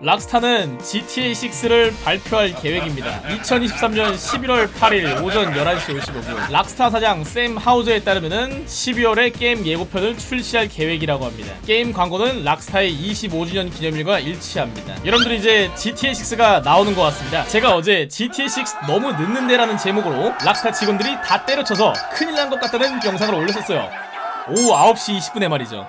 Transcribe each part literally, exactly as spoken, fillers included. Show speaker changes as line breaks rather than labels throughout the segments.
락스타는 지티에이 식스를 발표할 계획입니다. 이천이십삼년 십일월 팔일 오전 열한 시 오십오 분 락스타 사장 샘 하우저에 따르면은 십이월에 게임 예고편을 출시할 계획이라고 합니다. 게임 광고는 락스타의 이십오 주년 기념일과 일치합니다. 여러분들 이제 지티에이 식스가 나오는 것 같습니다. 제가 어제 지티에이 식스 너무 늦는데라는 제목으로 락스타 직원들이 다 때려쳐서 큰일 난 것 같다는 영상을 올렸었어요. 오후 아홉 시 이십 분에 말이죠.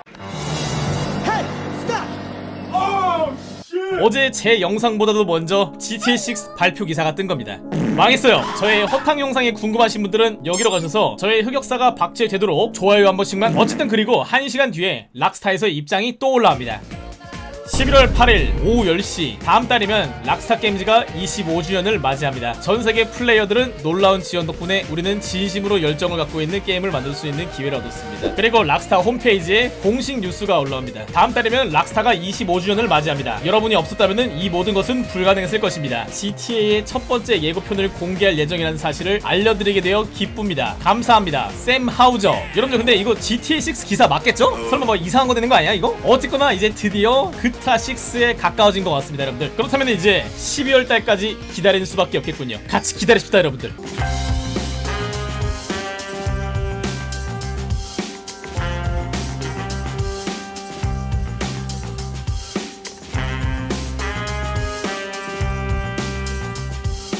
어제 제 영상보다도 먼저 지티에이 식스 발표 기사가 뜬 겁니다. 망했어요. 저의 허탕 영상이 궁금하신 분들은 여기로 가셔서 저의 흑역사가 박제되도록 좋아요 한 번씩만. 어쨌든 그리고 한 시간 뒤에 락스타에서 입장이 또 올라옵니다. 십일월 팔일 오후 열 시 다음 달이면 락스타 게임즈가 이십오 주년을 맞이합니다. 전세계 플레이어들은 놀라운 지원 덕분에 우리는 진심으로 열정을 갖고 있는 게임을 만들 수 있는 기회를 얻었습니다. 그리고 락스타 홈페이지에 공식 뉴스가 올라옵니다. 다음 달이면 락스타가 이십오 주년을 맞이합니다. 여러분이 없었다면 이 모든 것은 불가능했을 것입니다. 지티에이의 첫 번째 예고편을 공개할 예정이라는 사실을 알려드리게 되어 기쁩니다. 감사합니다. 샘 하우저. 여러분들 근데 이거 지티에이 식스 기사 맞겠죠? 설마 뭐 이상한 거 되는 거 아니야 이거? 어쨌거나 이제 드디어 그 스타 식스에 가까워진 것 같습니다 여러분들. 그렇다면 이제 십이월 달까지 기다리는 수밖에 없겠군요. 같이 기다립시다 여러분들.